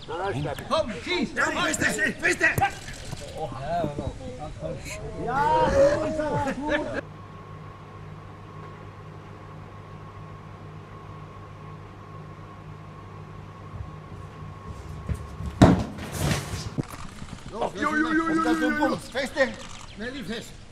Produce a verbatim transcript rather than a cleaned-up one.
Kom, schieß! Ja, peste, peste! Ja, Jo, jo, jo, jo, jo, jo. Feste! Schnell die fest!